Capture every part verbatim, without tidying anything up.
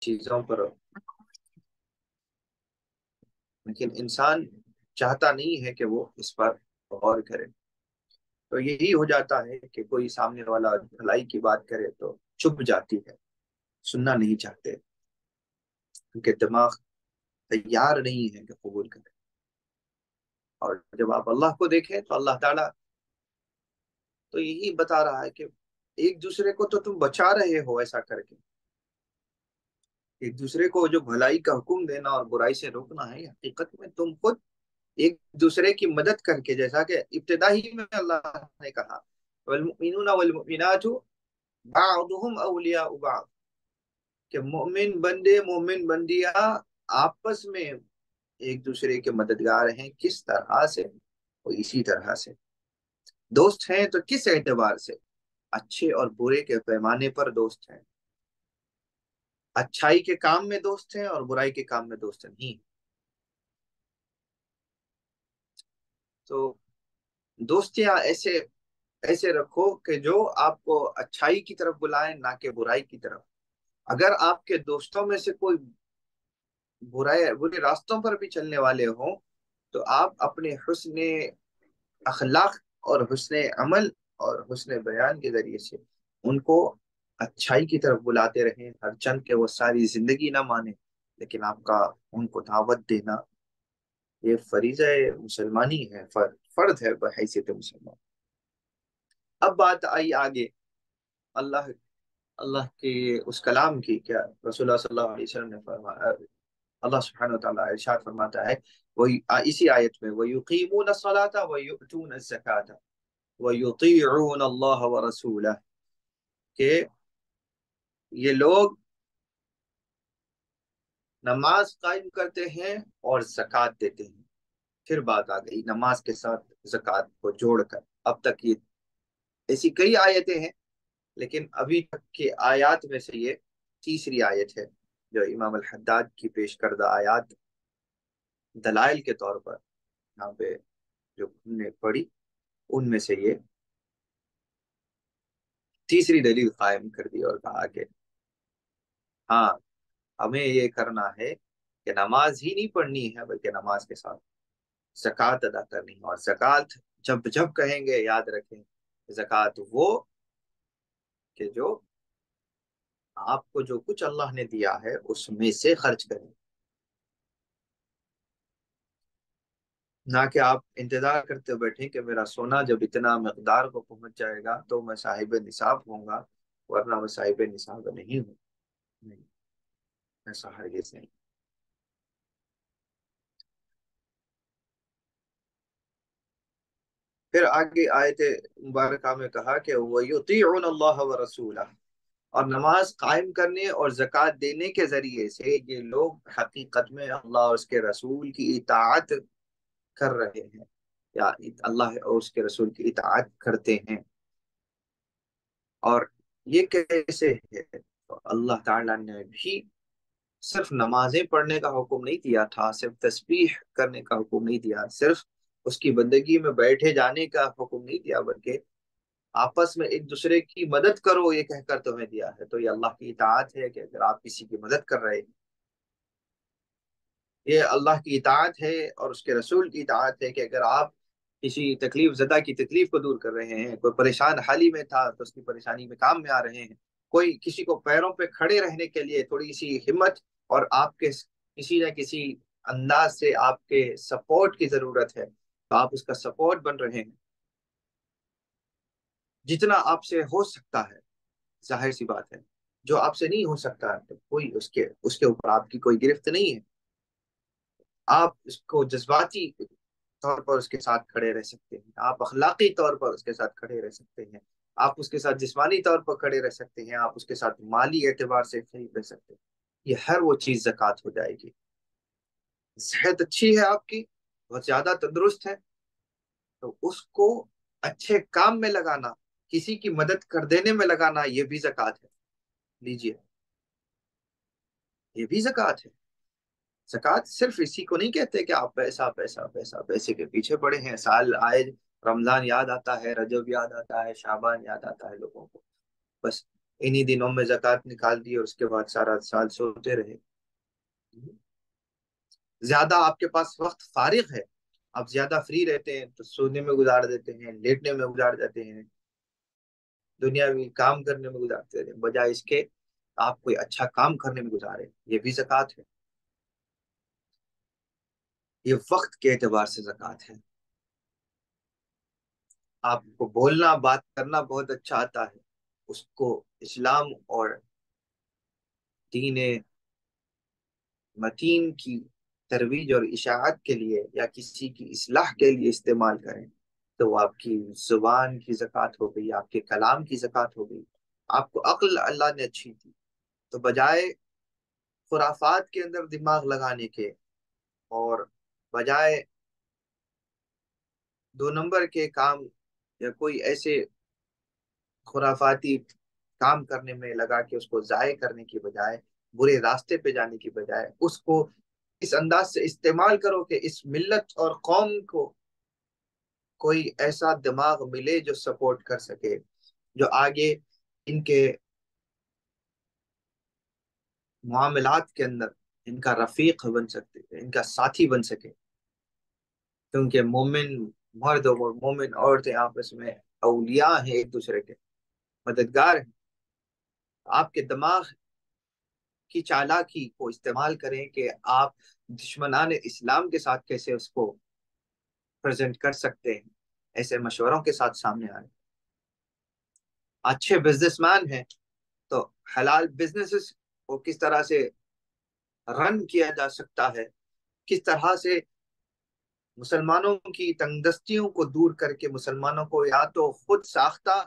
چیزوں پر، لیکن انسان چاہتا نہیں ہے کہ وہ اس پر غور کرے. تو یہی ہو جاتا ہے کہ کوئی سامنے والا بھلائی کی بات کرے تو چپ جاتی ہے، سننا نہیں چاہتے کیونکہ دماغ تیار نہیں ہے کہ قبول کرے. اور جب آپ اللہ کو دیکھیں تو اللہ تعالیٰ تو یہی بتا رہا ہے کہ ایک دوسرے کو تو تم بچا رہے ہو ایسا کر کے. ایک دوسرے کو جو بھلائی کا حکم دینا اور برائی سے روکنا ہے، حقیقت میں تم خود ایک دوسرے کی مدد کر کے، جیسا کہ ابتدا ہی میں اللہ نے کہا والمؤمنون والمؤمنات بعضهم اولیاء بعض، کہ مومن بندے مومن بندیاں آپس میں ایک دوسرے کے مددگار ہیں. کس طرح سے؟ وہ اسی طرح سے دوست ہیں. تو کس اعتبار سے؟ اچھے اور برے کے پیمانے پر دوست ہیں. اچھائی کے کام میں دوست ہیں اور برائی کے کام میں دوست نہیں. تو دوستیاں ایسے ایسے رکھو کہ جو آپ کو اچھائی کی طرف بلائیں، نہ کہ برائی کی طرف. اگر آپ کے دوستوں میں سے کوئی برائے برے راستوں پر بھی چلنے والے ہوں تو آپ اپنے حسن اخلاق اور حسن عمل اور حسن بیان کے ذریعے سے ان کو اچھائی کی طرف بلاتے رہیں، ہر چند کہ وہ ساری زندگی نہ مانے، لیکن آپ کا ان کو دعوت دینا یہ فریضہ مسلمانی ہے، فرض ہے بحیثیت مسلمان. اب بات آئی آگے اللہ اللہ کے اس کلام کی. کیا رسول اللہ صلی اللہ علیہ وسلم نے فرمایا، اللہ سبحانہ وتعالیٰ ارشاد فرماتا ہے وہی اسی آیت میں وَيُقِيمُونَ الصَّلَاةَ وَيُؤْتُونَ الزَّكَاةَ وَيُطِيعُونَ اللَّهَ وَرَسُولَهُ، کہ یہ لوگ نماز قائم کرتے ہیں اور زکوٰۃ دیتے ہیں. پھر بات آ گئی نماز کے ساتھ زکوٰۃ کو جوڑ کر. اب تک یہ ایسی کئی آیتیں ہیں، لیکن ابھی تک کی آیات میں سے یہ تیسری آیت ہے جو امام الحداد کی پیش کردہ آیات دلائل کے طور پر یہاں پہ جو ہم نے پڑھی ان میں سے یہ تیسری دلیل قائم کر دی اور کہا کہ ہاں ہمیں یہ کرنا ہے کہ نماز ہی نہیں پڑھنی ہے بلکہ نماز کے ساتھ زکوٰۃ ادا کرنی ہے. اور زکوٰۃ جب جب کہیں گے یاد رکھیں، زکوٰۃ وہ کہ جو آپ کو جو کچھ اللہ نے دیا ہے اس میں سے خرچ کریں، نہ کہ آپ انتظار کرتے بیٹھیں کہ میرا سونا جب اتنا مقدار کو پہنچ جائے گا تو میں صاحب نصاب ہوں گا، ورنہ میں صاحب نصاب نہیں ہوں. نہیں، ایسا ہرگز نہیں. پھر آگے آیت مبارکہ میں کہا کہ وَيُطِيعُونَ اللَّهَ وَرَسُولَهُ، اور نماز قائم کرنے اور زکوٰۃ دینے کے ذریعے سے یہ لوگ حقیقت میں اللہ اور اس کے رسول کی اطاعت کر رہے ہیں، یا اللہ اور اس کے رسول کی اطاعت کرتے ہیں. اور یہ کیسے ہے؟ تو اللہ تعالیٰ نے بھی صرف نمازیں پڑھنے کا حکم نہیں دیا تھا، صرف تسبیح کرنے کا حکم نہیں دیا، صرف اس کی بندگی میں بیٹھے جانے کا حکم نہیں دیا، بلکہ آپس میں ایک دوسرے کی مدد کرو یہ کہہ کر تمہیں دیا ہے. تو یہ اللہ کی اطاعت ہے کہ اگر آپ کسی کی مدد کر رہے ہیں، یہ اللہ کی اطاعت ہے اور اس کے رسول کی اطاعت ہے کہ اگر آپ کسی تکلیف زدہ کی تکلیف کو دور کر رہے ہیں، کوئی پریشان حالی میں تھا تو اس کی پریشانی میں کام میں آ رہے ہیں، کوئی کسی کو پیروں پہ کھڑے رہنے کے لیے تھوڑی سی ہمت اور آپ کے کسی نہ کسی انداز سے آپ کے سپورٹ کی ضرورت ہے تو آپ اس کا سپورٹ بن رہے ہیں جتنا آپ سے ہو سکتا ہے. ظاہر سی بات ہے جو آپ سے نہیں ہو سکتا تو کوئی اس کے اس کے اوپر آپ کی کوئی گرفت نہیں ہے. آپ اس کو جذباتی طور پر اس کے ساتھ کھڑے رہ سکتے ہیں، آپ اخلاقی طور پر اس کے ساتھ کھڑے رہ سکتے ہیں، آپ اس کے ساتھ جسمانی طور پر کھڑے رہ سکتے ہیں، آپ اس کے ساتھ مالی اعتبار سے کھڑے رہ سکتے ہیں. یہ ہر وہ چیز زکوٰۃ ہو جائے گی. صحت اچھی ہے آپ کی، بہت زیادہ تندرست ہے، تو اس کو اچھے کام میں لگانا، کسی کی مدد کر دینے میں لگانا، یہ بھی زکوٰۃ ہے. لیجئے، یہ بھی زکوٰۃ ہے. زکوٰۃ صرف اسی کو نہیں کہتے کہ آپ پیسہ پیسہ پیسہ پیسے کے پیچھے پڑے ہیں. سال آئے رمضان یاد آتا ہے، رجب یاد آتا ہے، شعبان یاد آتا ہے لوگوں کو، بس انہی دنوں میں زکوٰۃ نکال دی اور اس کے بعد سارا سال سوتے رہے۔ زیادہ آپ کے پاس وقت فارغ ہے، آپ زیادہ فری رہتے ہیں تو سونے میں گزار دیتے ہیں، لیٹنے میں گزار جاتے ہیں، دنیاوی کام کرنے میں گزارتے ہیں، بجائے اس کے آپ کوئی اچھا کام کرنے میں گزارے، یہ بھی زکوٰۃ ہے، یہ وقت کے اعتبار سے زکوٰۃ ہے۔ آپ کو بولنا بات کرنا بہت اچھا آتا ہے، اس کو اسلام اور دین متین کی ترویج اور اشاعت کے لیے یا کسی کی اصلاح کے لیے استعمال کریں تو وہ آپ کی زبان کی زکوٰۃ ہو گئی، آپ کے کلام کی زکوٰۃ ہو گئی۔ آپ کو عقل اللہ نے اچھی دی، تو بجائے خرافات کے اندر دماغ لگانے کے اور بجائے دو نمبر کے کام یا کوئی ایسے خرافاتی کام کرنے میں لگا کے اس کو ضائع کرنے کی بجائے، برے راستے پہ جانے کی بجائے، اس کو اس انداز سے استعمال کرو کہ اس ملت اور قوم کو کوئی ایسا دماغ ملے جو سپورٹ کر سکے، جو آگے ان کے معاملات کے اندر ان کا رفیق بن سکتے، ان کا ساتھی بن سکے، کیونکہ مومن مرد اور مومن عورتیں آپس میں اولیاء ہیں، ایک دوسرے کے مددگار ہیں۔ آپ کے دماغ کی چالاکی کو استعمال کریں کہ آپ دشمنان اسلام کے ساتھ کیسے اس کو پریزنٹ کر سکتے ہیں، ایسے مشوروں کے ساتھ سامنے آئے۔ اچھے بزنس مین ہیں تو حلال بزنس کو کس طرح سے رن کیا جا سکتا ہے، کس طرح سے مسلمانوں کی تنگ دستیوں کو دور کر کے مسلمانوں کو یا تو خود ساختہ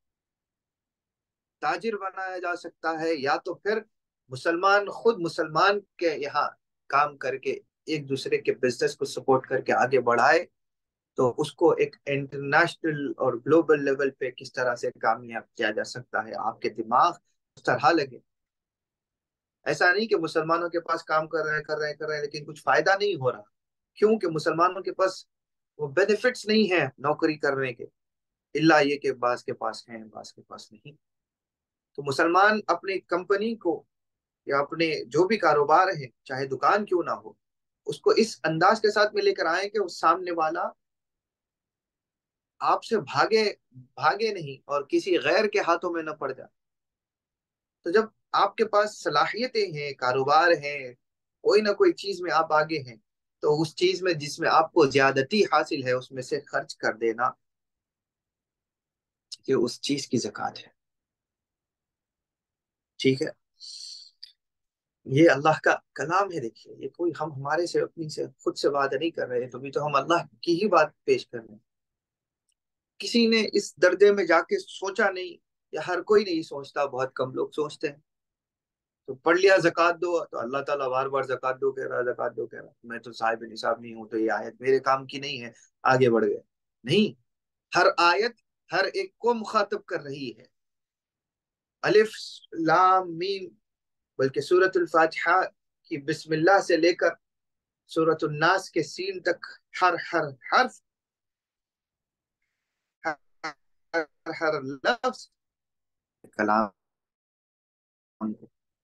تاجر بنایا جا سکتا ہے، یا تو پھر مسلمان خود مسلمان کے یہاں کام کر کے ایک دوسرے کے بزنس کو سپورٹ کر کے آگے بڑھائے، تو اس کو ایک انٹرنیشنل اور گلوبل لیول پہ کس طرح سے کامیاب کیا جا سکتا ہے۔ آپ کے دماغ اس طرح لگے، ایسا نہیں کہ مسلمانوں کے پاس کام کر رہے ہیں کر رہے ہیں کر رہے ہیں لیکن کچھ فائدہ نہیں ہو رہا، کیونکہ مسلمانوں کے پاس وہ بینیفٹس نہیں ہیں نوکری کرنے کے، الا یہ کہ بعض کے پاس ہیں بعض کے پاس نہیں۔ تو مسلمان اپنی کمپنی کو یا اپنے جو بھی کاروبار ہے چاہے دکان کیوں نہ ہو، اس کو اس انداز کے ساتھ میں لے کر آئیں کہ اس سامنے والا آپ سے بھاگے بھاگے نہیں اور کسی غیر کے ہاتھوں میں نہ پڑ جائے۔ تو جب آپ کے پاس صلاحیتیں ہیں، کاروبار ہیں، کوئی نہ کوئی چیز میں آپ آگے ہیں، تو اس چیز میں جس میں آپ کو زیادتی حاصل ہے اس میں سے خرچ کر دینا، کہ اس چیز کی زکوٰۃ ہے۔ ٹھیک ہے، یہ اللہ کا کلام ہے، دیکھیے یہ کوئی ہم ہمارے سے اپنی سے خود سے بات نہیں کر رہے، تو بھی تو ہم اللہ کی ہی بات پیش کر رہے ہیں۔ کسی نے اس درجے میں جا کے سوچا نہیں، یا ہر کوئی نہیں سوچتا، بہت کم لوگ سوچتے ہیں۔ تو پڑھ لیا زکوٰۃ دو تو اللہ تعالیٰ بار بار زکوٰۃ دو کہہ رہا ہے، زکوٰۃ دو کہہ رہا ہے، میں تو صاحب نصاب نہیں ہوں تو یہ آیت میرے کام کی نہیں ہے، آگے بڑھ گئے۔ نہیں، ہر آیت ہر ایک کو مخاطب کر رہی ہے۔ الف لام میم، بلکہ سورۃ الفاتحہ کی بسم اللہ سے لے کر سورۃ الناس کے سین تک ہر ہر حرف، ہر ہر لفظ کلام ہے۔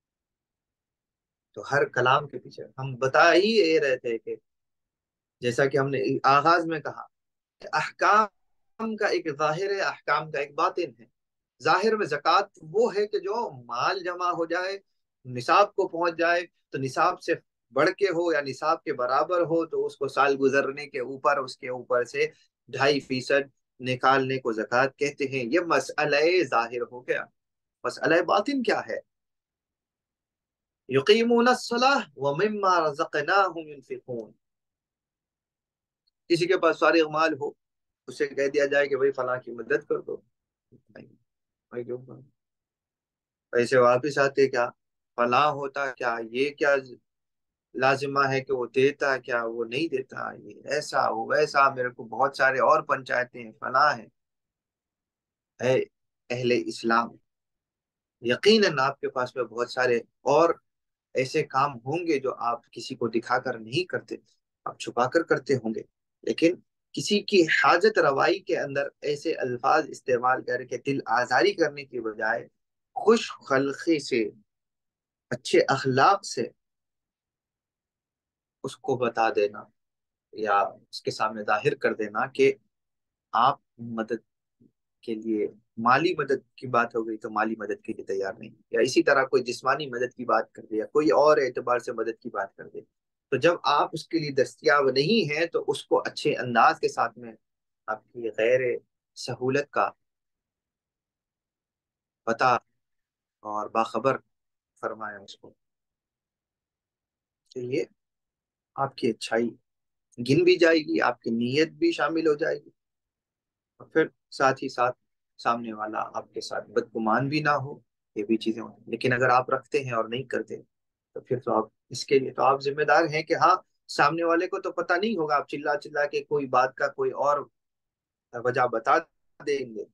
تو ہر کلام کے پیچھے ہم بتا ہی یہ رہے تھے کہ جیسا کہ ہم نے آغاز میں کہا کہ احکام کا ایک ظاہر ہے، احکام کا ایک باطن ہے۔ ظاہر میں زکوٰۃ وہ ہے کہ جو مال جمع ہو جائے، نصاب کو پہنچ جائے، تو نصاب سے بڑھ کے ہو یا نصاب کے برابر ہو تو اس کو سال گزرنے کے اوپر اس کے اوپر سے ڈھائی فیصد نکالنے کو زکوٰۃ کہتے ہیں۔ یہ مسئلہ ظاہر ہو گیا۔ مسئلہ باطن کیا ہے؟ یقیمون الصلاۃ ومما رزقناہم ينفقون۔ کسی کے پاس فارغ مال ہو، اسے کہہ دیا جائے کہ بھائی فلاں کی مدد کر دو، پیسے واپس آتے کیا؟ فلاں ہوتا کیا؟ یہ کیا لازمہ ہے کہ وہ دیتا کیا؟ وہ نہیں دیتا، یہ ایسا وہ ویسا، میرے کو بہت سارے اور پنچایتیں ہیں، فلاں ہیں۔ اے اہل اسلام، یقیناً آپ کے پاس میں بہت سارے اور ایسے کام ہوں گے جو آپ کسی کو دکھا کر نہیں کرتے، آپ چھپا کر کرتے ہوں گے، لیکن کسی کی حاجت روائی کے اندر ایسے الفاظ استعمال کر کے دل آزاری کرنے کی بجائے خوش خلقی سے، اچھے اخلاق سے اس کو بتا دینا یا اس کے سامنے ظاہر کر دینا کہ آپ مدد کے لیے، مالی مدد کی بات ہو گئی تو مالی مدد کے لیے تیار نہیں، یا اسی طرح کوئی جسمانی مدد کی بات کر دے یا کوئی اور اعتبار سے مدد کی بات کر دے، تو جب آپ اس کے لیے دستیاب نہیں ہیں تو اس کو اچھے انداز کے ساتھ میں آپ کی غیر سہولت کا پتہ اور باخبر فرمائیں اس کو، تو یہ آپ کی اچھائی گن بھی جائے گی، آپ کی نیت بھی شامل ہو جائے گی، اور پھر ساتھ ہی ساتھ سامنے والا آپ کے ساتھ بدگمان بھی نہ ہو، یہ بھی چیزیں ہوتی ہیں۔ لیکن اگر آپ رکھتے ہیں اور نہیں کرتے تو پھر تو آپ اس کے لیے تو آپ ذمہ دار ہیں کہ ہاں، سامنے والے کو تو پتہ نہیں ہوگا، آپ چلا چلا کے کوئی بات کا کوئی اور وجہ بتا دیں گے،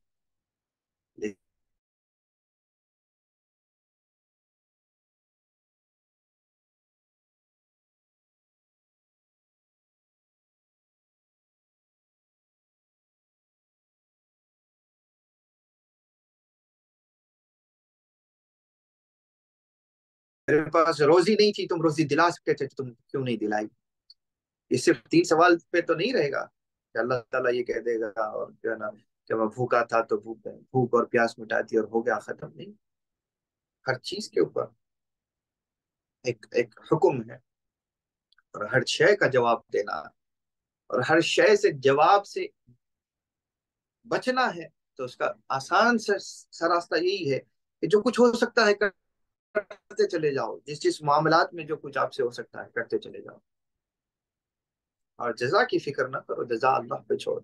میرے پاس روزی نہیں تھی، تم روزی دلا سکتے تھے، تم کیوں نہیں دلائی؟ یہ صرف تین سوال پہ تو نہیں رہے گا کہ اللہ تعالیٰ یہ کہہ دے گا اور جو ہے نا کہ میں بھوکا تھا تو بھوک بھوک اور پیاس مٹاتی اور ہو گیا ختم، نہیں، ہر چیز کے اوپر ایک ایک حکم ہے، اور ہر شے کا جواب دینا، اور ہر شے سے جواب سے بچنا ہے، تو اس کا آسان سے سراستہ یہی ہے کہ جو کچھ ہو سکتا ہے کرتے چلے جاؤ، جس جس معاملات میں جو کچھ آپ سے ہو سکتا ہے کرتے چلے جاؤ، اور جزا کی فکر نہ کرو، جزا اللہ پہ چھوڑ۔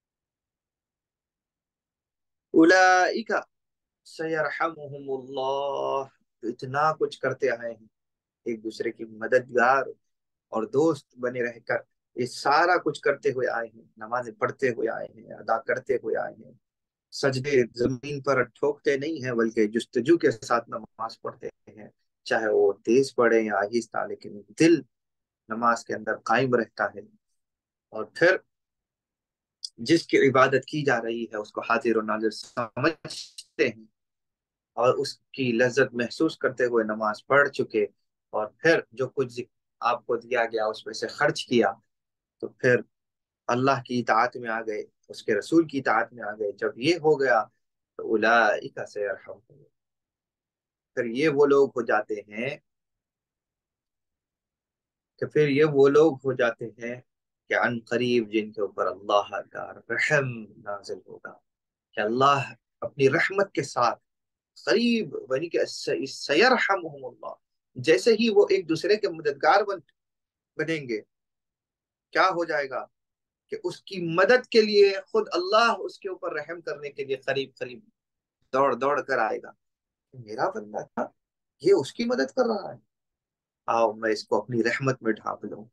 اولئک سیرحمہم اللہ، اتنا کچھ کرتے آئے ہیں، ایک دوسرے کی مددگار اور دوست بنے رہ کر یہ سارا کچھ کرتے ہوئے آئے ہیں، نمازیں پڑھتے ہوئے آئے ہیں، ادا کرتے ہوئے آئے ہیں، سجدے زمین پر ٹھوکتے نہیں ہیں بلکہ جستجو کے ساتھ نماز پڑھتے ہیں، چاہے وہ تیز پڑھے یا آہستہ، لیکن دل نماز کے اندر قائم رہتا ہے، اور پھر جس کی عبادت کی جا رہی ہے اس کو حاضر و ناظر سمجھتے ہیں، اور اس کی لذت محسوس کرتے ہوئے نماز پڑھ چکے، اور پھر جو کچھ آپ کو دیا گیا اس میں سے خرچ کیا، تو پھر اللہ کی اطاعت میں آ گئے، اس کے رسول کی اطاعت میں آ گئے، جب یہ ہو گیا تو اولئک سیرحمہم، پھر یہ وہ لوگ ہو جاتے ہیں کہ پھر یہ وہ لوگ ہو جاتے ہیں کہ عن قریب جن کے اوپر اللہ کا رحم نازل ہوگا، کہ اللہ اپنی رحمت کے ساتھ قریب، یعنی کہ سیرحمہم اللہ، جیسے ہی وہ ایک دوسرے کے مددگار بن بنیں گے، کیا ہو جائے گا کہ اس کی مدد کے لیے خود اللہ اس کے اوپر رحم کرنے کے لیے قریب قریب دوڑ دوڑ کر آئے گا، میرا بندہ تھا، یہ اس کی مدد کر رہا ہے، آؤ میں اس کو اپنی رحمت میں ڈھانپ لوں۔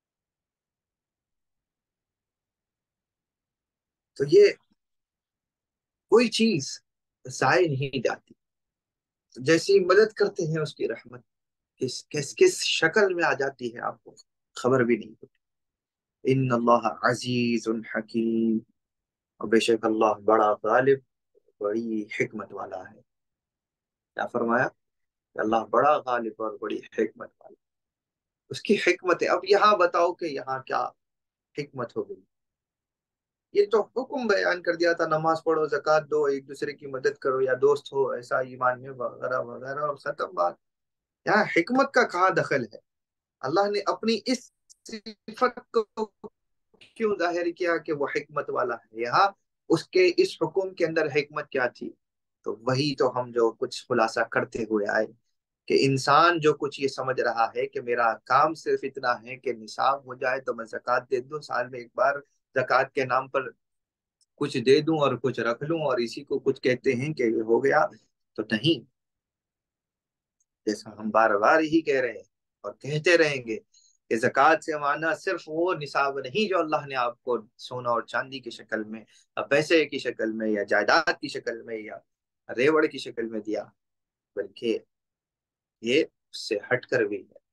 تو یہ کوئی چیز ضائع نہیں جاتی، جیسی مدد کرتے ہیں اس کی رحمت کس کس کس شکل میں آ جاتی ہے آپ کو خبر بھی نہیں ہوتی۔ ان اللہ عزیز حکیم، اور بے شک اللہ بڑا غالب، بڑی حکمت والا ہے۔ کیا فرمایا کہ اللہ بڑا غالب اور بڑی حکمت والا، اس کی حکمت ہے۔ اب یہاں بتاؤ کہ یہاں کیا حکمت ہو گئی؟ یہ تو حکم بیان کر دیا تھا، نماز پڑھو، زکوٰۃ دو، ایک دوسرے کی مدد کرو، یا دوست ہو ایسا ایمان میں، وغیرہ وغیرہ، اور ختم بات۔ یہاں حکمت کا کہاں دخل ہے؟ اللہ نے اپنی اس صفت کو کیوں ظاہر کیا کہ وہ حکمت والا ہے؟ یہاں اس کے اس حکم کے اندر حکمت کیا تھی؟ تو وہی تو ہم جو کچھ خلاصہ کرتے ہوئے آئے کہ انسان جو کچھ یہ سمجھ رہا ہے کہ میرا کام صرف اتنا ہے کہ نصاب ہو جائے تو میں زکوٰۃ دے دوں، سال میں ایک بار زکوٰۃ کے نام پر کچھ دے دوں اور کچھ رکھ لوں، اور اسی کو کچھ کہتے ہیں کہ یہ ہو گیا، تو نہیں، جیسا ہم بار بار ہی کہہ رہے ہیں اور کہتے رہیں گے کہ زکوٰۃ سے معنی صرف وہ نصاب نہیں جو اللہ نے آپ کو سونا اور چاندی کی شکل میں، پیسے کی شکل میں، یا جائیداد کی شکل میں، یا ریوڑ کی شکل میں دیا، بلکہ یہ اس سے ہٹ کر بھی ہے،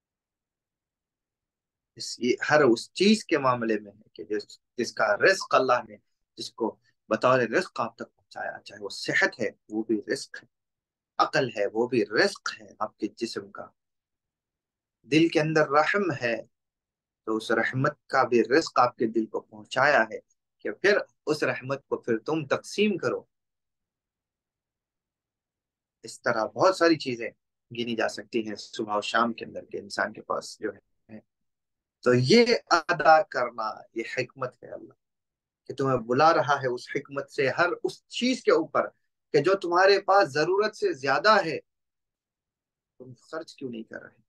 اس یہ ہر اس چیز کے معاملے میں ہے کہ جس جس کا رزق اللہ نے جس کو بطور رزق آپ تک پہنچایا، چاہے وہ صحت ہے وہ بھی رزق ہے، عقل ہے، وہ بھی رزق ہے آپ کے جسم کا، دل کے اندر رحم ہے، تو اس رحمت کا بھی رزق آپ کے دل کو پہنچایا ہے کہ پھر اس رحمت کو پھر تم تقسیم کرو۔ اس طرح بہت ساری چیزیں گنی جا سکتی ہیں صبح و شام کے اندر کے انسان کے پاس جو ہے۔ تو یہ ادا کرنا، یہ حکمت ہے اللہ کہ تمہیں بلا رہا ہے اس حکمت سے، ہر اس چیز کے اوپر کہ جو تمہارے پاس ضرورت سے زیادہ ہے تم خرچ کیوں نہیں کر رہے؟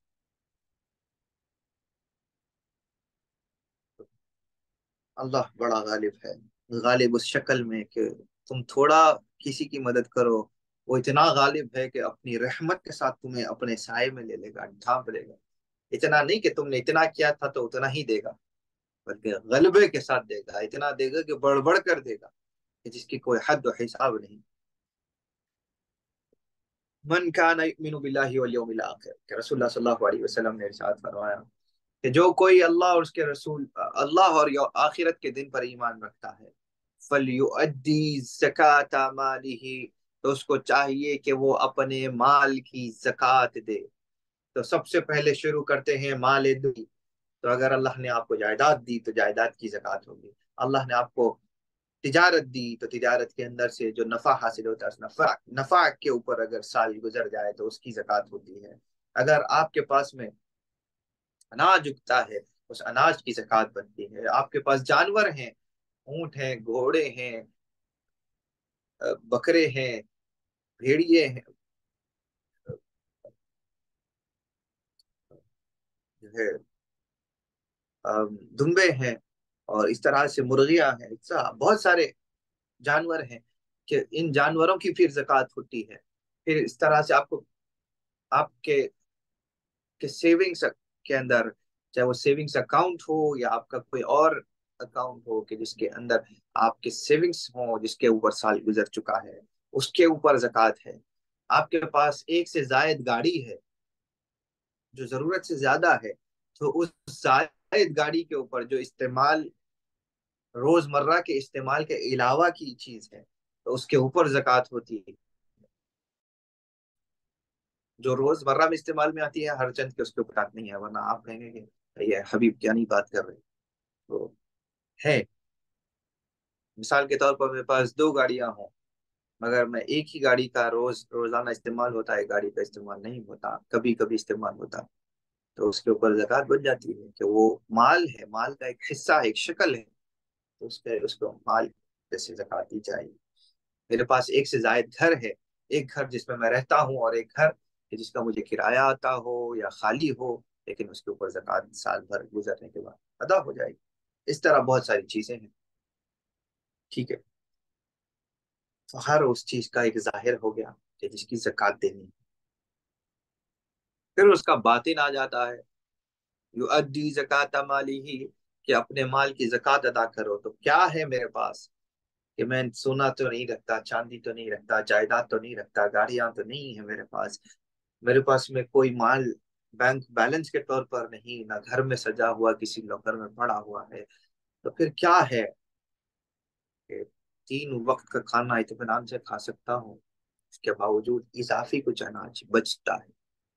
اللہ بڑا غالب ہے، غالب اس شکل میں کہ تم تھوڑا کسی کی مدد کرو، وہ اتنا غالب ہے کہ اپنی رحمت کے ساتھ تمہیں اپنے سائے میں لے لے گا، ڈھانپ لے گا۔ اتنا نہیں کہ تم نے اتنا کیا تھا تو اتنا ہی دے گا، بلکہ غلبے کے ساتھ دے گا، اتنا دے گا کہ بڑھ بڑھ کر دے گا کہ جس کی کوئی حد و حساب نہیں۔ من کان یؤمن باللہ والیوم الآخر، کہ رسول اللہ صلی اللہ علیہ وسلم نے ارشاد فرمایا کہ جو کوئی اللہ اور اس کے رسول، اللہ اور آخرت کے دن پر ایمان رکھتا ہے، فَلْيُؤَدِّي زَكَاةَ مَالِهِ، تو اس کو چاہیے کہ وہ اپنے مال کی زکوٰۃ دے۔ تو سب سے پہلے شروع کرتے ہیں مال دی۔ تو اگر اللہ نے آپ کو جائیداد دی تو جائیداد کی زکوٰۃ ہوگی، اللہ نے آپ کو تجارت دی تو تجارت کے اندر سے جو نفع حاصل ہوتا ہے اس نفع نفع کے اوپر اگر سال گزر جائے تو اس کی زکوٰۃ ہوتی ہے۔ اگر آپ کے پاس میں اناج اگتا ہے اس اناج کی زکوٰۃ بنتی ہے۔ آپ کے پاس جانور ہیں، اونٹ ہیں، گھوڑے ہیں، بکرے ہیں، بھیڑیے ہیں، جو ہے دمبے ہیں، اور اس طرح سے مرغیاں ہیں، بہت سارے جانور ہیں کہ ان جانوروں کی پھر زکوٰۃ ہوتی ہے۔ پھر اس طرح سے آپ کو آپ کے کہ سیونگز کے اندر، چاہے وہ سیونگز اکاؤنٹ ہو یا آپ کا کوئی اور اکاؤنٹ ہو کہ جس کے اندر آپ کے سیونگز ہوں، جس کے اوپر سال گزر چکا ہے، اس کے اوپر زکوٰۃ ہے۔ آپ کے پاس ایک سے زائد گاڑی ہے جو ضرورت سے زیادہ ہے، تو اس زائد گاڑی کے اوپر جو استعمال روز مرہ کے استعمال کے علاوہ کی چیز ہے تو اس کے اوپر زکوٰۃ ہوتی ہے۔ جو روز مرہ میں استعمال میں آتی ہے ہر چند کے اس کے اوپر نہیں ہے، ورنہ آپ کہیں گے کہ یہ حبیب کیا نہیں بات کر رہے تو ہے۔ مثال کے طور پر میرے پاس دو گاڑیاں ہوں، مگر میں ایک ہی گاڑی کا روز روزانہ استعمال ہوتا ہے، گاڑی کا استعمال نہیں ہوتا، کبھی کبھی استعمال ہوتا، تو اس کے اوپر زکوٰۃ بن جاتی ہے کہ وہ مال ہے، مال کا ایک حصہ ہے، ایک شکل ہے، تو اس پہ اس کو مال جیسے زکوٰۃ دی جائے گی۔ میرے پاس ایک سے زائد گھر ہے، ایک گھر جس میں میں رہتا ہوں اور ایک گھر جس کا مجھے کرایہ آتا ہو یا خالی ہو، لیکن اس کے اوپر زکوٰۃ سال بھر گزرنے کے بعد ادا ہو جائے گی۔ اس طرح بہت ساری چیزیں ہیں، ٹھیک ہے۔ تو ہر اس چیز کا ایک ظاہر ہو گیا کہ جس کی زکوٰۃ دینی ہے۔ پھر اس کا باطن آ جاتا ہے، یؤدی زکاۃ مالہ، کہ اپنے مال کی زکوٰۃ ادا کرو۔ تو کیا ہے میرے پاس کہ میں سونا تو نہیں رکھتا، چاندی تو نہیں رکھتا، جائیداد تو نہیں رکھتا، گاڑیاں تو نہیں ہے میرے پاس، میرے پاس میں کوئی مال بینک بیلنس کے طور پر نہیں، نہ گھر میں سجا ہوا کسی لاکر میں پڑا ہوا ہے، تو پھر کیا ہے کہ تین وقت کا کھانا اطمینان سے کھا سکتا ہوں، اس کے باوجود اضافی کچھ اناج بچتا ہے۔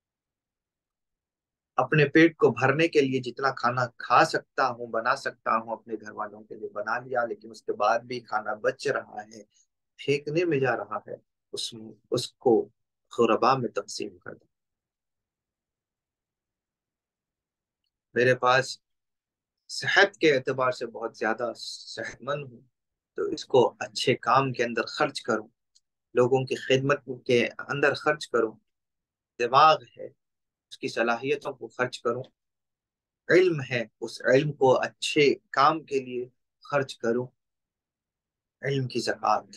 اپنے پیٹ کو بھرنے کے لیے جتنا کھانا کھا سکتا ہوں، بنا سکتا ہوں، اپنے گھر والوں کے لیے بنا لیا، لیکن اس کے بعد بھی کھانا بچ رہا ہے، پھینکنے میں جا رہا ہے، اس اس کو غربا میں تقسیم کر دیں۔ میرے پاس صحت کے اعتبار سے بہت زیادہ صحت مند ہوں، تو اس کو اچھے کام کے اندر خرچ کروں، لوگوں کی خدمت کے اندر خرچ کروں، دماغ ہے اس کی صلاحیتوں کو خرچ کروں، علم ہے اس علم کو اچھے کام کے لیے خرچ کروں، علم کی زکوٰۃ۔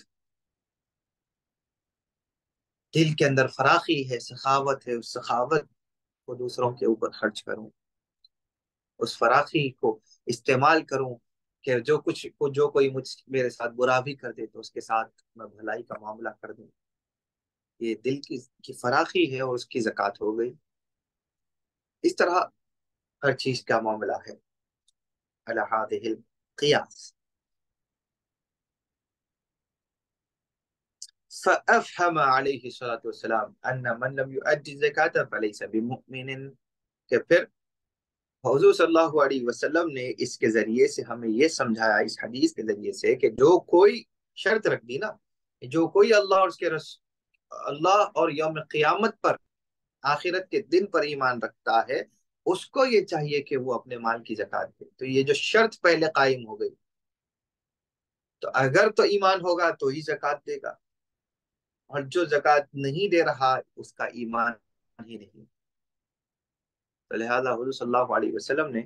دل کے اندر فراخی ہے، سخاوت ہے، اس سخاوت کو دوسروں کے اوپر خرچ کروں، اس فراخی کو استعمال کروں کہ جو کچھ جو کوئی مجھ میرے ساتھ برا بھی کر دے تو اس کے ساتھ میں بھلائی کا معاملہ کر دوں۔ یہ دل کی کی فراخی ہے اور اس کی زکوٰۃ ہو گئی۔ اس طرح ہر چیز کا معاملہ ہے، علی ہذہ القیاس۔ فأفهم عليه الصلاة والسلام أن من لم يؤدي الزكاة فليس بمؤمن، کہ پھر حضور صلی اللہ علیہ وسلم نے اس کے ذریعے سے ہمیں یہ سمجھایا، اس حدیث کے ذریعے سے، کہ جو کوئی شرط رکھ دی نا، جو کوئی اللہ اور اس کے رس اللہ اور یوم قیامت پر، آخرت کے دن پر ایمان رکھتا ہے، اس کو یہ چاہیے کہ وہ اپنے مال کی زکات دے۔ تو یہ جو شرط پہلے قائم ہو گئی، تو اگر تو ایمان ہوگا تو ہی زکات دے گا، اور جو زکات نہیں دے رہا اس کا ایمان ہی نہیں۔ تو لہذا حضور صلی اللہ علیہ وسلم نے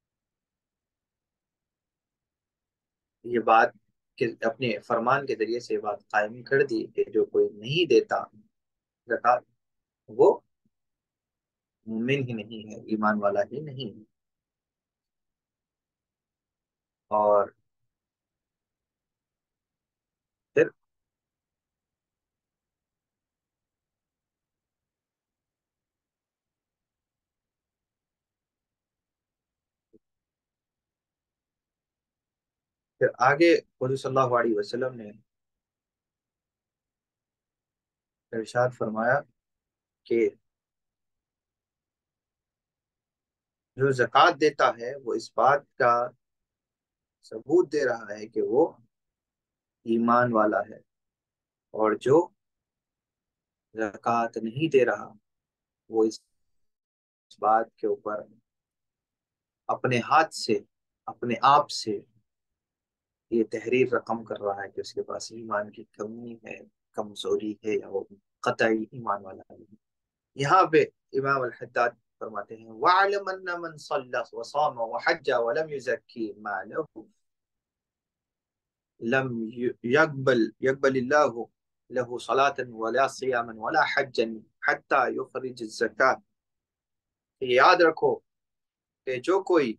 یہ بات کہ اپنے فرمان کے ذریعے سے بات قائم کر دی کہ جو کوئی نہیں دیتا زکات وہ مومن ہی نہیں ہے، ایمان والا ہی نہیں ہے۔ اور پھر پھر آگے حضور صلی اللہ علیہ وسلم نے ارشاد فرمایا کہ جو زکات دیتا ہے وہ اس بات کا ثبوت دے رہا ہے کہ وہ ایمان والا ہے، اور جو زکات نہیں دے رہا وہ اس بات کے اوپر اپنے ہاتھ سے، اپنے آپ سے یہ تحریر رقم کر رہا ہے کہ اس کے پاس ایمان کی کمی ہے، کمزوری ہے، یا وہ قطعی ایمان والا نہیں۔ یہاں پہ امام الحداد فرماتے ہیں وَعْلَمْ أَنَّ مَنْ صَلَّى وَصَامَ وَحَجَّ وَلَمْ يُزَكِّي مَالَهُ لم يقبل يقبل الله له صلاة ولا صياما ولا حجا حتى يخرج الزكاة۔ یاد رکھو کہ جو کوئی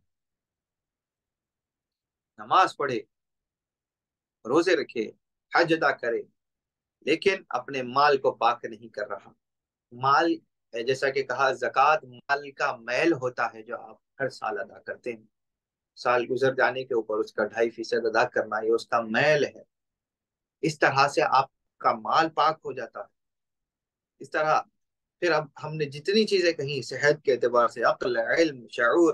نماز پڑھے، روزے رکھے، حج ادا کرے، لیکن اپنے مال کو پاک نہیں کر رہا۔ مال، جیسا کہ کہا، زکوٰۃ مال کا میل ہوتا ہے جو آپ ہر سال ادا کرتے ہیں، سال گزر جانے کے اوپر اس کا ڈھائی فیصد ادا کرنا، یہ اس کا میل ہے۔ اس طرح سے آپ کا مال پاک ہو جاتا ہے۔ اس طرح پھر اب ہم نے جتنی چیزیں کہیں صحت کے اعتبار سے، عقل، علم، شعور،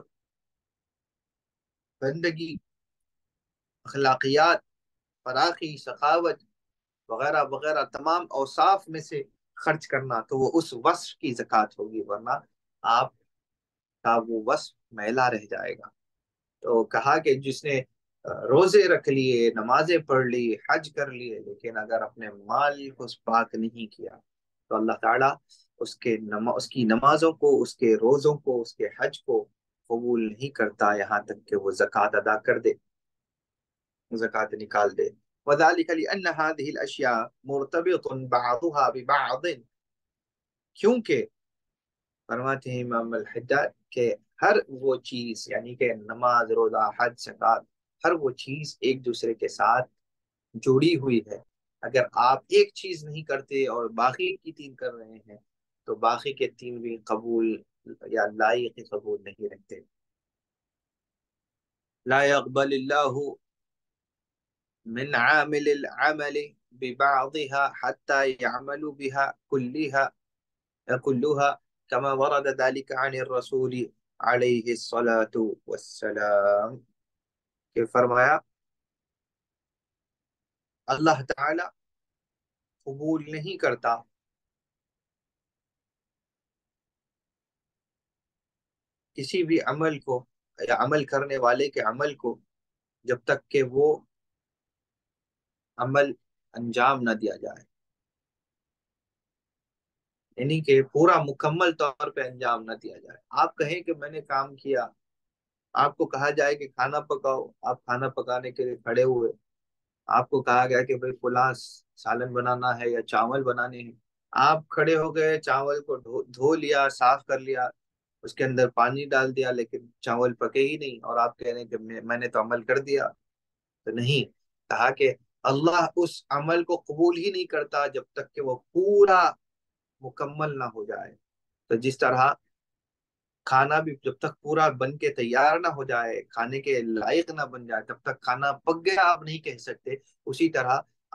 بندگی، اخلاقیات، فراخی، سخاوت وغیرہ وغیرہ، تمام اوصاف میں سے خرچ کرنا، تو وہ اس وصف کی زکوٰۃ ہوگی، ورنہ آپ کا وہ وصف میلا رہ جائے گا۔ تو کہا کہ جس نے روزے رکھ لیے، نمازیں پڑھ لی، حج کر لیے، لیکن اگر اپنے مال کو پاک نہیں کیا تو اللہ تعالیٰ اس کے نما اس کی نمازوں کو، اس کے روزوں کو، اس کے حج کو قبول نہیں کرتا، یہاں تک کہ وہ زکوٰۃ ادا کر دے، زکوٰۃ نکال دے۔ وَذَلِكَ لِأَنَّ هَذِهِ الْأَشْيَاء مُرْتَبِطٌ بَعْضُهَا بِبَعْضٍ، کیونکہ فرماتے ہیں امام الحداد کہ ہر وہ چیز، یعنی کہ نماز، روزہ، حج، زکوٰۃ، ہر وہ چیز ایک دوسرے کے ساتھ جڑی ہوئی ہے۔ اگر آپ ایک چیز نہیں کرتے اور باقی کی تین کر رہے ہیں تو باقی کے تین بھی قبول یا لائق قبول نہیں رکھتے۔ لا يقبل اللہ من عامل العمل ببعضها حتى يعمل بها كلها كلها كما ورد ذلك عن الرسول علیہ الصلاۃ والسلام، کہ فرمایا اللہ تعالی قبول نہیں کرتا کسی بھی عمل کو، یا عمل کرنے والے کے عمل کو، جب تک کہ وہ عمل انجام نہ دیا جائے، یعنی کہ پورا مکمل طور پہ انجام نہ دیا جائے۔ آپ کہیں کہ میں نے کام کیا، آپ کو کہا جائے کہ کھانا پکاؤ، آپ کھانا پکانے کے لیے کھڑے ہوئے، آپ کو کہا گیا کہ بھئی فلاں سالن بنانا ہے یا چاول بنانے ہیں، آپ کھڑے ہو گئے، چاول کو دھو, دھو لیا، صاف کر لیا، اس کے اندر پانی ڈال دیا، لیکن چاول پکے ہی نہیں، اور آپ کہہ رہے ہیں کہ میں, میں نے تو عمل کر دیا۔ تو نہیں، کہا کہ اللہ اس عمل کو قبول ہی نہیں کرتا جب تک کہ وہ پورا مکمل نہ ہو جائے۔ تو جس طرح کھانا بھی جب تک پورا بن کے تیار نہ ہو جائے، کھانے کے لائق نہ بن جائے، تب تک کھانا پک گیا آپ نہیں کہہ سکتے۔ اسی طرح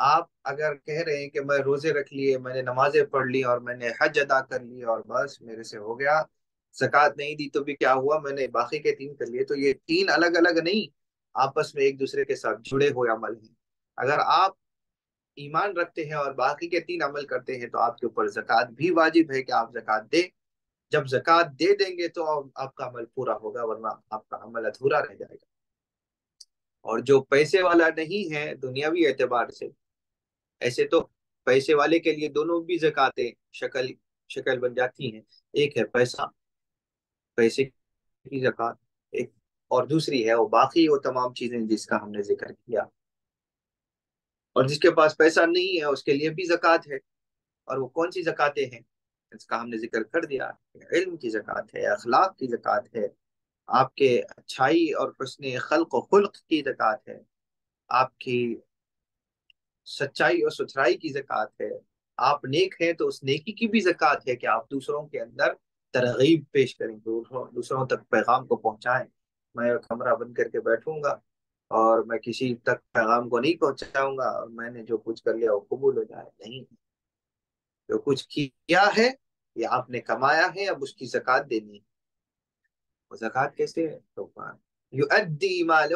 آپ اگر کہہ رہے ہیں کہ میں روزے رکھ لیے، میں نے نمازیں پڑھ لی اور میں نے حج ادا کر لی اور بس میرے سے ہو گیا، زکوٰۃ نہیں دی تو بھی کیا ہوا، میں نے باقی کے تین کر لیے، تو یہ تین الگ الگ نہیں، آپس میں ایک دوسرے کے ساتھ جڑے ہوئے عمل ہیں۔ اگر آپ ایمان رکھتے ہیں اور باقی کے تین عمل کرتے ہیں تو آپ کے اوپر زکوٰۃ بھی واجب ہے کہ آپ زکوٰۃ دیں۔ جب زکوٰۃ دے دیں گے تو آپ کا عمل پورا ہوگا، ورنہ آپ کا عمل ادھورا رہ جائے گا۔ اور جو پیسے والا نہیں ہے دنیاوی اعتبار سے، ایسے تو پیسے والے کے لیے دونوں بھی زکاتیں شکل شکل بن جاتی ہیں، ایک ہے پیسہ، پیسے کی زکات ایک، اور دوسری ہے وہ باقی وہ تمام چیزیں جس کا ہم نے ذکر کیا۔ اور جس کے پاس پیسہ نہیں ہے اس کے لیے بھی زکات ہے، اور وہ کون سی زکاتیں ہیں اس کا ہم نے ذکر کر دیا، علم کی زکات ہے، اخلاق کی زکات ہے، آپ کے اچھائی اور حسن خلق و خلق کی زکات ہے، آپ کی سچائی اور ستھرائی کی زکات ہے، آپ نیک ہیں تو اس نیکی کی بھی زکات ہے کہ آپ دوسروں کے اندر ترغیب پیش کریں، دوسروں دوسروں تک پیغام کو پہنچائیں۔ میں کمرہ بند کر کے بیٹھوں گا اور میں کسی تک پیغام کو نہیں پہنچاؤں گا اور میں نے جو کچھ کر لیا وہ قبول ہو جائے، نہیں، جو کچھ کیا ہے یہ آپ نے کمایا ہے، اب اس کی زکات دینی ہے۔ وہ زکات کیسے ہے؟ تو یؤدی مالہ،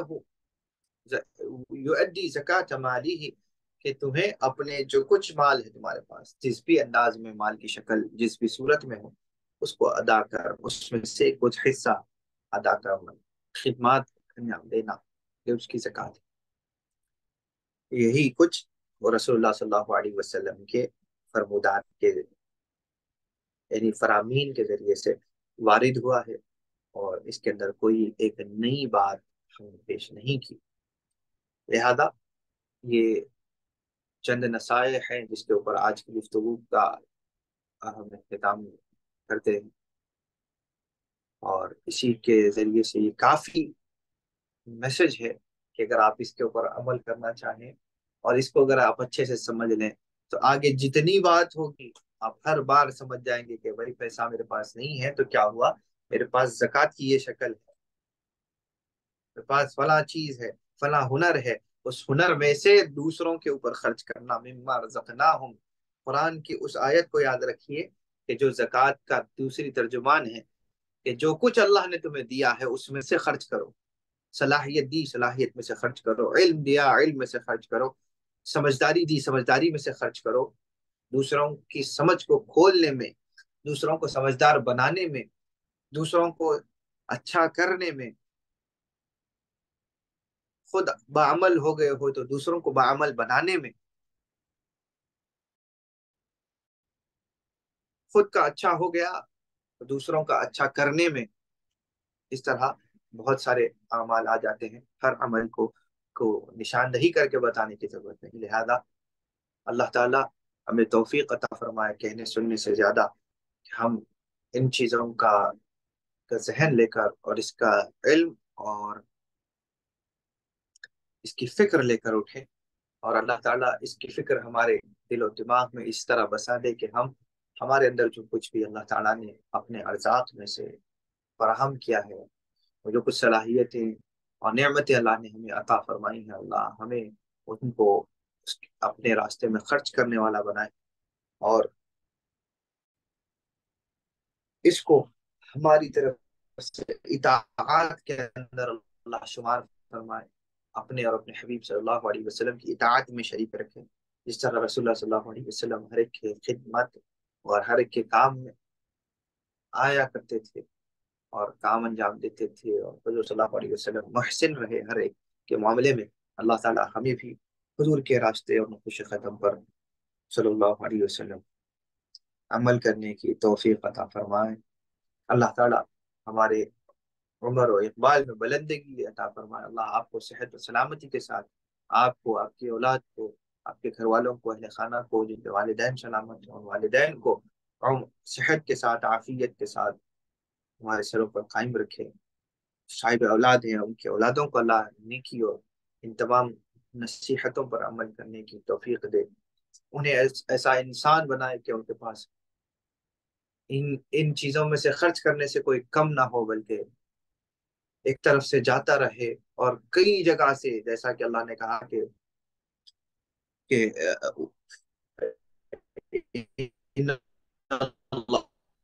یؤدی زکات مالی، کہ تمہیں اپنے جو کچھ مال ہے تمہارے پاس، جس بھی انداز میں مال کی شکل جس بھی صورت میں ہو، اس کو ادا کر، اس میں سے کچھ حصہ ادا کرنا، خدمات انجام دینا، یہ اس کی زکات ہے۔ یہی کچھ وہ رسول اللہ صلی اللہ علیہ وسلم کے فرمودات کے یعنی فرامین کے ذریعے سے وارد ہوا ہے، اور اس کے اندر کوئی ایک نئی بات ہم نے پیش نہیں کی۔ لہذا یہ چند نصائح ہیں جس کے اوپر آج کی گفتگو کا ہم اختتام کرتے ہیں، اور اسی کے ذریعے سے یہ کافی میسج ہے کہ اگر آپ اس کے اوپر عمل کرنا چاہیں اور اس کو اگر آپ اچھے سے سمجھ لیں تو آگے جتنی بات ہوگی آپ ہر بار سمجھ جائیں گے کہ بھائی پیسہ میرے پاس نہیں ہے تو کیا ہوا، میرے پاس زکوٰۃ کی یہ شکل ہے، میرے پاس فلاں چیز ہے، فلاں ہنر ہے، اس ہنر میں سے دوسروں کے اوپر خرچ کرنا، مما رزقناہم، قرآن کی اس آیت کو یاد رکھیے کہ جو زکوٰۃ کا دوسری ترجمان ہے کہ جو کچھ اللہ نے تمہیں دیا ہے اس میں سے خرچ کرو، صلاحیت دی صلاحیت میں سے خرچ کرو، علم دیا علم میں سے خرچ کرو، سمجھداری دی سمجھداری میں سے خرچ کرو، دوسروں کی سمجھ کو کھولنے میں، دوسروں کو سمجھدار بنانے میں، دوسروں کو اچھا کرنے میں، خود بعمل ہو گئے ہو تو دوسروں کو بعمل بنانے میں، خود کا اچھا ہو گیا تو دوسروں کا اچھا کرنے میں، اس طرح بہت سارے اعمال آ جاتے ہیں، ہر عمل کو کو نشاندہی کر کے بتانے کی ضرورت نہیں۔ لہذا اللہ تعالیٰ ہمیں توفیق عطا فرمائے کہنے سننے سے زیادہ کہ ہم ان چیزوں کا کا ذہن لے کر اور اس کا علم اور اس کی فکر لے کر اٹھیں، اور اللہ تعالیٰ اس کی فکر ہمارے دل و دماغ میں اس طرح بسا دے کہ ہم ہمارے اندر جو کچھ بھی اللہ تعالیٰ نے اپنے ارزاق میں سے فراہم کیا ہے، وہ جو کچھ صلاحیتیں اور نعمتیں اللہ نے ہمیں عطا فرمائی ہیں، اللہ ہمیں ان کو اپنے راستے میں خرچ کرنے والا بنائے، اور اس کو ہماری طرف سے اطاعت کے اندر اللہ شمار فرمائے، اپنے اور اپنے حبیب صلی اللہ علیہ وسلم کی اطاعت میں شریک رکھے، جس طرح رسول اللہ صلی اللہ علیہ وسلم ہر ایک کے خدمت اور ہر ایک کے کام میں آیا کرتے تھے اور کام انجام دیتے تھے، اور حضور صلی اللہ علیہ وسلم محسن رہے ہر ایک کے معاملے میں۔ اللہ تعالیٰ ہمیں بھی حضور کے راستے اور نقش ختم پر صلی اللہ علیہ وسلم عمل کرنے کی توفیق عطا فرمائے۔ اللہ تعالیٰ ہمارے عمر و اقبال میں بلندگی عطا فرمائے۔ اللہ آپ کو صحت و سلامتی کے ساتھ، آپ کو، آپ کی اولاد کو، آپ کے گھر والوں کو، اہل خانہ کو، جن کے والدین سلامت ہوں، والدین کو صحت کے ساتھ، عافیت کے ساتھ ہمارے سروں پر قائم رکھے۔ صاحب اولاد ہیں ان کے اولادوں کو اللہ نیکی اور ان تمام نصیحتوں پر عمل کرنے کی توفیق دے، انہیں ایسا انسان بنائے کہ ان کے پاس ان ان چیزوں میں سے خرچ کرنے سے کوئی کم نہ ہو، بلکہ ایک طرف سے جاتا رہے، اور کئی جگہ سے، جیسا کہ اللہ نے کہا کہ کہ ان اللہ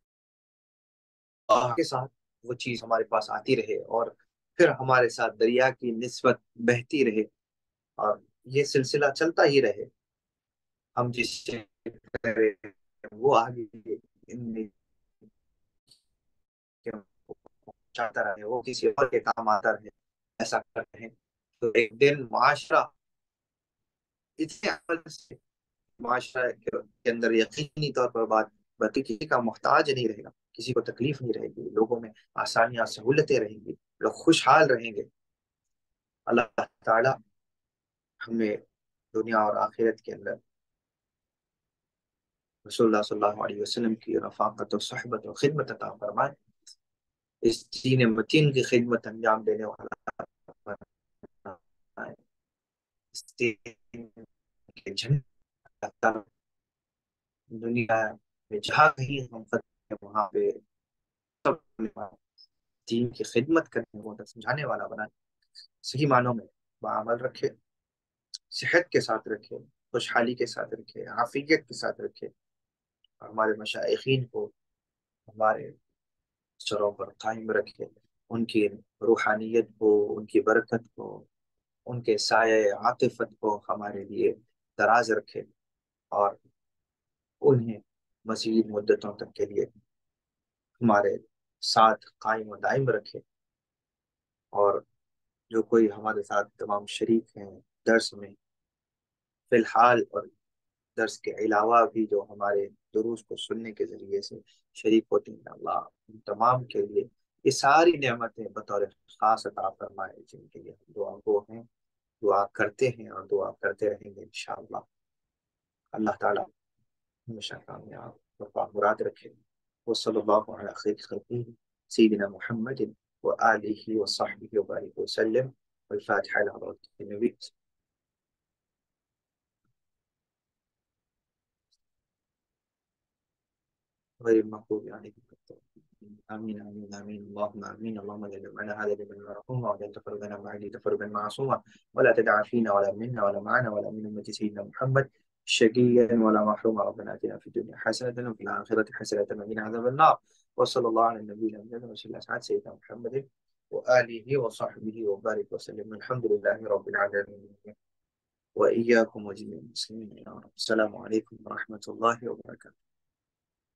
کے ساتھ وہ چیز ہمارے پاس آتی رہے، اور پھر ہمارے ساتھ دریا کی نسبت بہتی رہے، اور یہ سلسلہ چلتا ہی رہے، ہم جس سے کریں وہ آگے ان میں چاہتا رہے، وہ کسی اور کے کام آتا رہے، ایسا کر رہے ہیں تو ایک دن معاشرہ اتنے عمل سے، معاشرہ کے اندر یقینی طور پر بات باقی کسی کا محتاج نہیں رہے گا، کسی کو تکلیف نہیں رہے گی، لوگوں میں آسانیاں سہولتیں رہیں گی، لوگ خوشحال رہیں گے۔ اللہ تعالی ہمیں دنیا اور آخرت کے اندر رسول اللہ صلی اللہ علیہ وسلم کی رفاقت و صحبت و خدمت عطا فرمائے، اس دین متین کی خدمت انجام دینے والا فرمائے، اس دین کے جھنڈے دنیا میں جہاں کہیں ہم کرتے ہیں وہاں پہ سب دین کی خدمت کرنے کو سمجھانے والا بنائے، صحیح معنوں میں بعمل رکھے، صحت کے ساتھ رکھے، خوشحالی کے ساتھ رکھے، عافیت کے ساتھ رکھے، اور ہمارے مشائخین کو ہمارے سروں پر قائم رکھے، ان کی روحانیت کو، ان کی برکت کو، ان کے سائے عاطفت کو ہمارے لیے دراز رکھے، اور انہیں مزید مدتوں تک کے لیے ہمارے ساتھ قائم و دائم رکھے، اور جو کوئی ہمارے ساتھ تمام شریک ہیں درس میں فی الحال، اور درس کے علاوہ بھی جو ہمارے دروس کو سننے کے ذریعے سے شریک ہوتے ہیں، اللہ ان تمام کے لیے یہ ساری نعمتیں بطور خاص عطا فرمائے، جن کے لیے ہم دعا گو ہیں، دعا کرتے ہیں اور دعا کرتے رہیں گے انشاءاللہ۔ اللہ تعالیٰ ہمیشہ کامیاب وفا مراد رکھے، وہ صلی اللہ علیہ خیر خلقہ سیدنا محمد وآلہ وصحبہ وبارک وسلم، والفاتحہ علی روح النبی غير المغضوب عليهم ولا الضالين. آمين آمين آمين اللهم آمين. اللهم لا تجعلنا هذا لمن مرحوما، ولا تفرقنا معه تفرقا معصوما، ولا تدع فينا ولا منا ولا معنا ولا من أمة سيدنا محمد شقيا ولا محروما. ربنا آتنا في الدنيا حسنة وفي الآخرة حسنة وقنا عذاب النار. وصلى الله على النبي الأمين وسلم على سيدنا محمد وآله وصحبه وبارك وسلم. الحمد لله رب العالمين، وإياكم وجميع المسلمين يا رب. السلام عليكم ورحمة الله وبركاته.